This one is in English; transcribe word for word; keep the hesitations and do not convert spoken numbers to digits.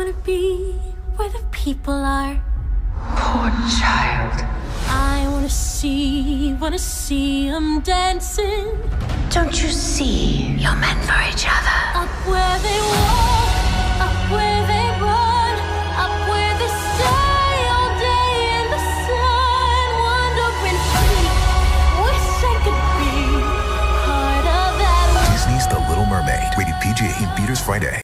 wanna be where the people are. Poor child. I wanna see, wanna see them dancing. Don't you see you're meant for each other? Up where they walk, up where they run, up where they stay all day in the sun. Wondering, wish I could be part of that. Disney's The Little Mermaid. Rated P G in theaters Friday.